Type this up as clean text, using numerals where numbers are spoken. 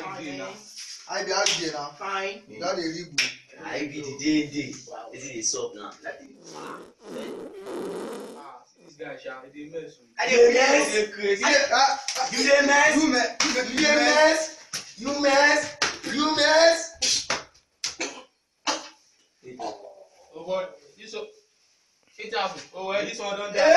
How you doing now? I be how you dey now? Fine. That dey read book. I be the day. Is it a sub now? See this guy, Sha. He dey mess. I dey mess. Crazy. You dey mess. You mess. Oh boy, this one. It happen. Oh well, this one done die.